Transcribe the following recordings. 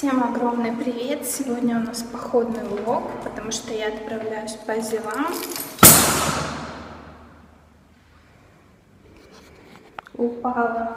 Всем огромный привет! Сегодня у нас походный влог, потому что я отправляюсь по делам. Упала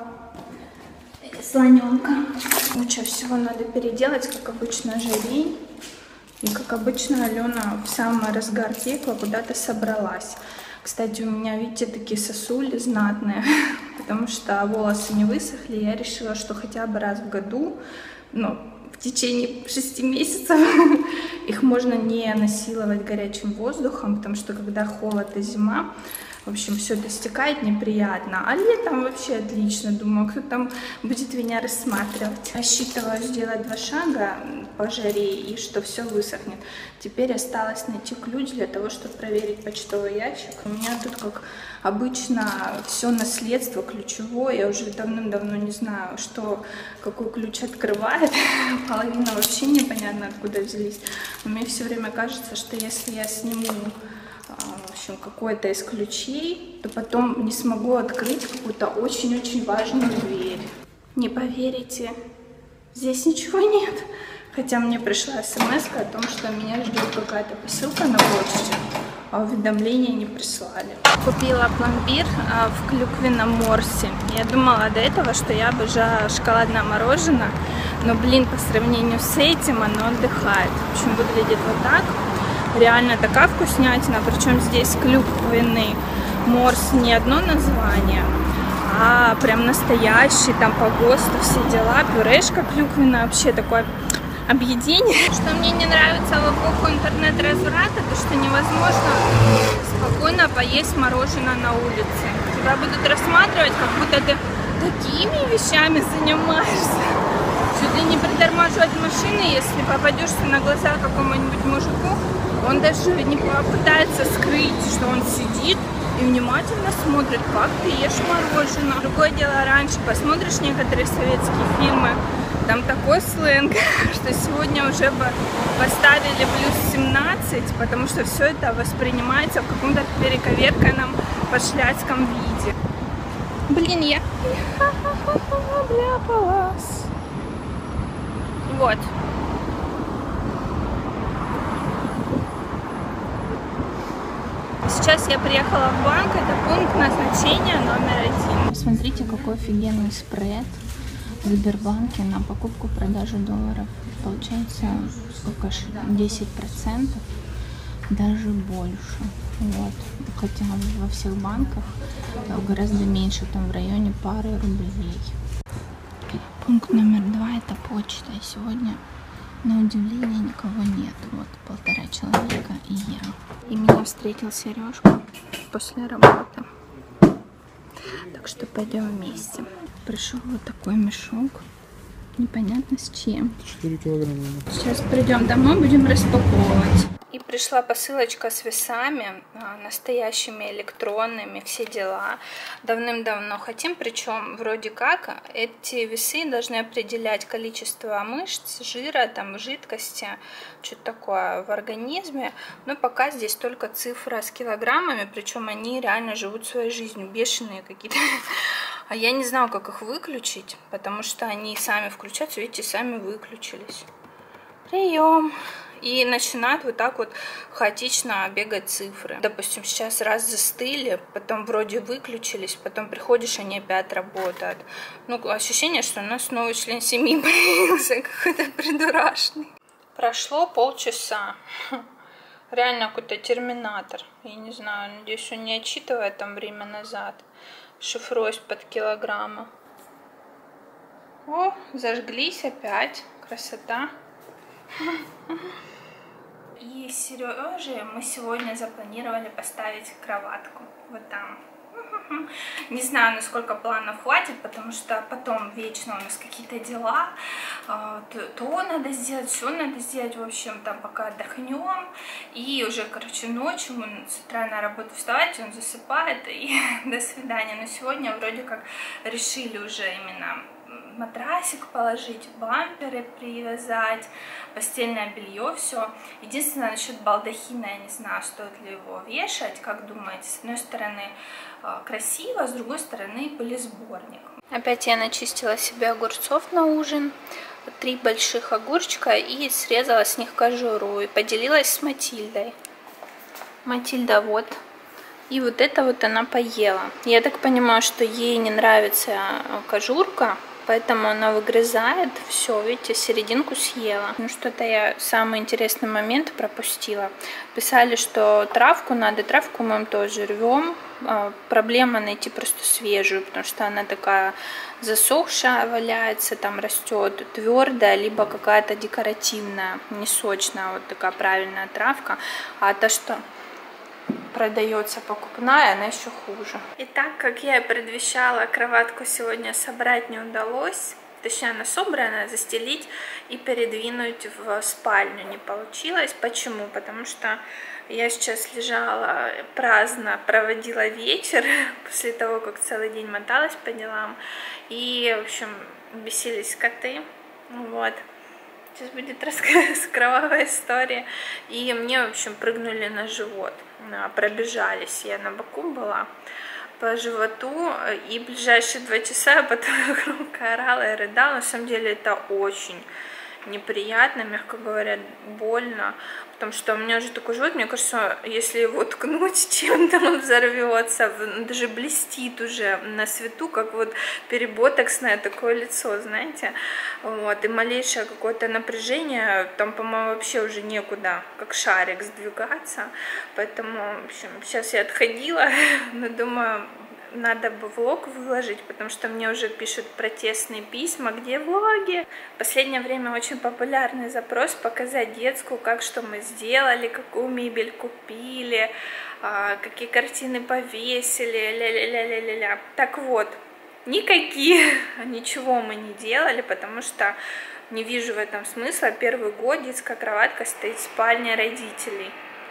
слоненка. Куча всего надо переделать, как обычно, жарень. И как обычно, Алена в самый разгар пекла куда-то собралась. Кстати, у меня, видите, такие сосули знатные, потому что волосы не высохли. Я решила, что хотя бы раз в году, в течение 6 месяцев их можно не насиловать горячим воздухом, потому что когда холод и зима, в общем, все это стекает неприятно. А летом вообще отлично. Думаю, кто там будет меня рассматривать. Рассчитываю сделать 2 шага по жаре и что все высохнет. Теперь осталось найти ключ для того, чтобы проверить почтовый ящик. У меня тут, как обычно, все наследство ключевое. Я уже давным-давно не знаю, какой ключ открывает. Половина вообще непонятно, откуда взялись. Но мне все время кажется, что если я сниму какой-то из ключей, то потом не смогу открыть какую-то очень-очень важную дверь. Не поверите, здесь ничего нет. Хотя мне пришла смс о том, что меня ждет какая-то посылка на почте, а уведомления не прислали. Купила пломбир в клюквенном морсе. Я думала до этого, что я обожаю шоколадное мороженое, но, по сравнению с этим оно отдыхает. В общем, выглядит вот так. Реально такая вкуснятина, причем здесь клюквенный морс не одно название, а прям настоящий, там по ГОСТу все дела, пюрешка клюквенная, вообще такое объедение. Что мне не нравится в эпоху интернет-разврата, то что невозможно спокойно поесть мороженое на улице. Тебя будут рассматривать, как будто ты такими вещами занимаешься. Чуть ли не притормаживать машины, если попадешься на глаза какому-нибудь мужику. Он даже не попытается скрыть, что он сидит и внимательно смотрит, как ты ешь мороженое. Другое дело, раньше посмотришь некоторые советские фильмы, там такой сленг, что сегодня уже бы поставили +17, потому что все это воспринимается в каком-то перековерканном пошляцком виде. Я обляпалась. Вот. Сейчас я приехала в банк, это пункт назначения номер 1. Смотрите, какой офигенный спред в Сбербанке на покупку-продажу долларов. Получается, сколько же, 10%, даже больше. Вот. Хотя во всех банках гораздо меньше, там в районе пары рублей. Пункт номер 2 это почта. И сегодня, на удивление, никого нет. Вот 1,5 человека и я. И меня встретил Сережка после работы. Так что пойдем вместе. Пришел вот такой мешок. Непонятно с чем. 4 килограмма. Сейчас придем домой, будем распаковывать. И пришла посылочка с весами, настоящими, электронными, все дела. Давным-давно хотим, причем вроде как эти весы должны определять количество мышц, жира, там, жидкости, что-то такое в организме. Но пока здесь только цифра с килограммами, причем они реально живут своей жизнью, бешеные какие-то. А я не знаю, как их выключить, потому что они сами включаются, видите, сами выключились. Прием! И начинают вот так вот хаотично бегать цифры. Допустим, сейчас раз застыли, потом вроде выключились, потом приходишь, они опять работают. Ощущение, что у нас новый член семьи появился, какой-то придурашный. Прошло полчаса. Реально какой-то терминатор. Я не знаю, надеюсь, он не отчитывает там время назад. Шифруюсь под килограмма. О, зажглись опять. Красота. И с Сережей мы сегодня запланировали поставить кроватку вот там. Не знаю, насколько планов хватит, потому что потом вечно у нас какие-то дела. То надо сделать, все надо сделать. В общем, там пока отдохнем. И уже, ночью мы с утра на работу вставать, он засыпает, и до свидания. Но сегодня вроде как решили уже именно матрасик положить, бамперы привязать, постельное белье, все. Единственное, насчет балдахина, я не знаю, стоит ли его вешать, как думаете? С одной стороны красиво, с другой стороны пылесборник. Опять я начистила себе огурцов на ужин. 3 больших огурчика и срезала с них кожуру и поделилась с Матильдой. Матильда вот. И вот это вот она поела. Я так понимаю, что ей не нравится кожурка, поэтому она выгрызает. Все, видите, серединку съела. Ну что-то я самый интересный момент пропустила. Писали, что травку надо, травку мы тоже рвем. Проблема найти просто свежую, потому что она такая засохшая валяется, там растет твердая, либо какая-то декоративная, не сочная, вот такая правильная травка. А то, что продается покупная, она еще хуже. И так как я и предвещала, кроватку сегодня собрать не удалось. Точнее, она собрана, застелить и передвинуть в спальню не получилось. Почему? Потому что я сейчас лежала праздно, проводила вечер после того, как целый день моталась по делам. И, в общем, бесились коты. Вот. Сейчас будет кровавая история. И мне, в общем, прыгнули на живот. Пробежались. Я на боку была по животу. И ближайшие 2 часа я потом громко орала и рыдала. На самом деле это очень неприятно, мягко говоря, больно. Потому что у меня уже такой живот, мне кажется, если его ткнуть чем-то, он взорвется, даже блестит уже на свету, как вот переботоксное такое лицо, знаете. Вот, и малейшее какое-то напряжение, там, по-моему, вообще уже некуда, как шарик, сдвигаться. Поэтому, в общем, сейчас я отходила, но думаю, надо бы влог выложить, потому что мне уже пишут протестные письма, где влоги. В последнее время очень популярный запрос показать детскую, как что мы сделали, какую мебель купили, какие картины повесили, ля-ля-ля-ля-ля-ля. Так вот, ничего мы не делали, потому что не вижу в этом смысла. Первый год детская кроватка стоит в спальне родителей.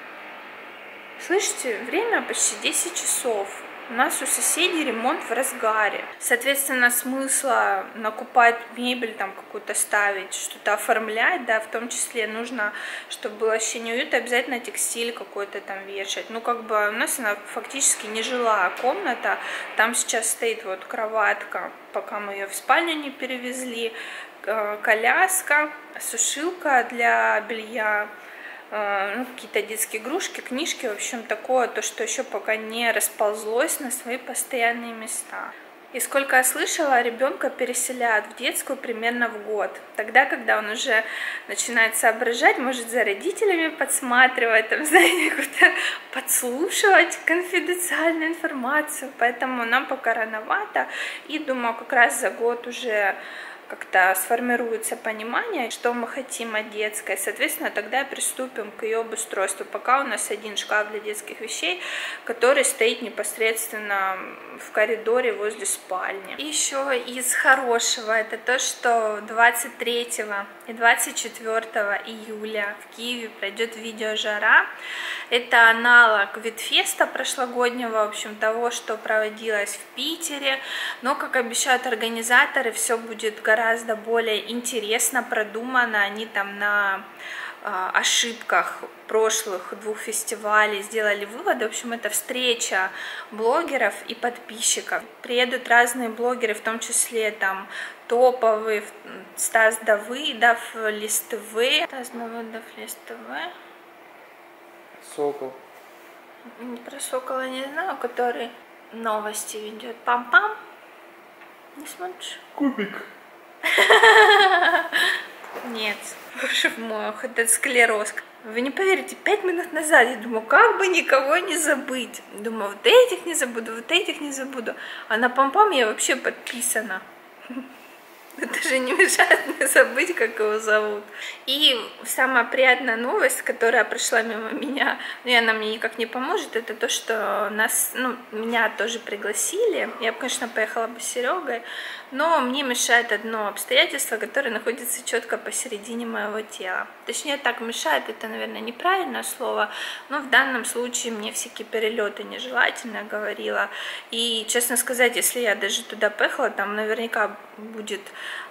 Слышите, время почти 10 часов. У нас у соседей ремонт в разгаре. Соответственно, смысла накупать мебель, там какую-то ставить, что-то оформлять, да, в том числе нужно, чтобы было ощущение уюта, обязательно текстиль какой-то там вешать. Ну, как бы у нас она фактически нежилая комната. Там сейчас стоит вот кроватка, пока мы ее в спальню не перевезли, коляска, сушилка для белья, ну, какие-то детские игрушки, книжки, в общем, такое, то, что еще пока не расползлось на свои постоянные места. И сколько я слышала, ребенка переселяют в детскую примерно в год. Тогда, когда он уже начинает соображать, может за родителями подсматривать, там, знаете, как-то подслушивать конфиденциальную информацию. Поэтому нам пока рановато. И думаю, как раз за год уже как-то сформируется понимание, что мы хотим от детской. Соответственно, тогда приступим к ее обустройству. Пока у нас один шкаф для детских вещей, который стоит непосредственно в коридоре возле спальни. И еще из хорошего, это то, что 23 и 24 июля в Киеве пройдет видеожара. Это аналог Витфеста прошлогоднего, в общем, того, что проводилось в Питере. Но, как обещают организаторы, все будет гораздо более интересно, продумано. Они там на ошибках прошлых 2 фестивалей сделали выводы. В общем, это встреча блогеров и подписчиков. Приедут разные блогеры, в том числе там топовые, Стас Давыдов, Лист ТВ. Стас Давыдов, Лист ТВ. Сокол. Про Сокола не знаю, который новости ведет. Пам-пам. Не смотришь? Кубик. Нет, боже мой, этот склероз. Вы не поверите, 5 минут назад я думаю, как бы никого не забыть. Думаю, вот этих не забуду, вот этих не забуду. А на пам-пам я вообще подписана. Это же не мешает мне забыть, как его зовут. И самая приятная новость, которая прошла мимо меня, но она мне никак не поможет, это то, что меня тоже пригласили. Я бы, конечно, поехала бы с Серегой, но мне мешает одно обстоятельство, которое находится четко посередине моего тела. Точнее, так мешает, это, наверное, неправильное слово, но в данном случае мне всякие перелеты нежелательно, я говорила. И, честно сказать, если я даже туда поехала, там наверняка будет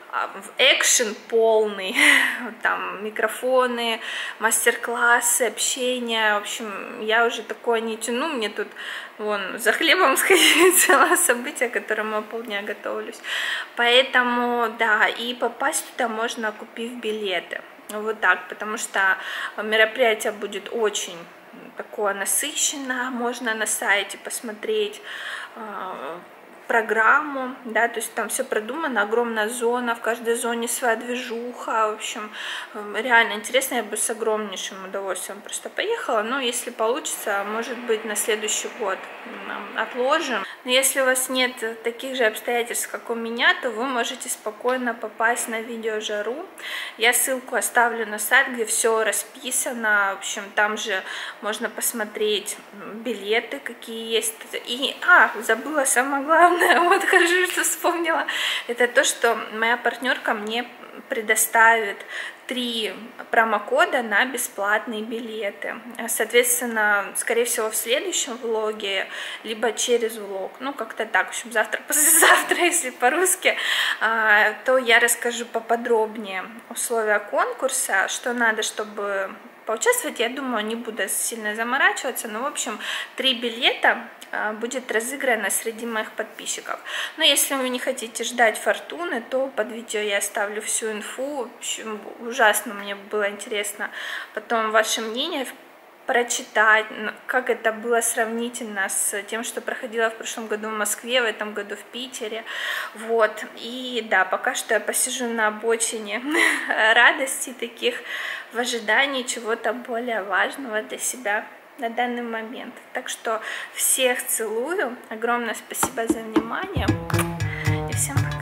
экшен полный, там микрофоны, мастер-классы, общение, в общем, я уже такое не тяну, мне тут вон за хлебом сходить целое событие, к которому я полдня готовлюсь, поэтому, да, и попасть туда можно, купив билеты, вот так, потому что мероприятие будет очень такое насыщенное, можно на сайте посмотреть программу, да, то есть там все продумано, огромная зона, в каждой зоне своя движуха, в общем, реально интересно, я бы с огромнейшим удовольствием просто поехала, но если получится, может быть, на следующий год отложим. Но если у вас нет таких же обстоятельств, как у меня, то вы можете спокойно попасть на видеожару. Я ссылку оставлю на сайт, где все расписано, в общем, там же можно посмотреть билеты, какие есть. И, забыла самое главное, вот хорошо, что вспомнила, это то, что моя партнерка мне предоставит 3 промокода на бесплатные билеты. Соответственно, скорее всего, в следующем влоге, либо через влог, ну, как-то так, в общем, завтра, послезавтра, если по-русски, то я расскажу поподробнее условия конкурса, что надо, чтобы поучаствовать. Я думаю, не буду сильно заморачиваться, но, в общем, 3 билета будет разыграно среди моих подписчиков. Но если вы не хотите ждать фортуны, то под видео я оставлю всю инфу. В общем, ужасно мне было интересно потом ваше мнение прочитать, как это было сравнительно с тем, что проходило в прошлом году в Москве, в этом году в Питере. Вот. И да, пока что я посижу на обочине радости таких, в ожидании чего-то более важного для себя на данный момент. Так что всех целую, огромное спасибо за внимание и всем пока.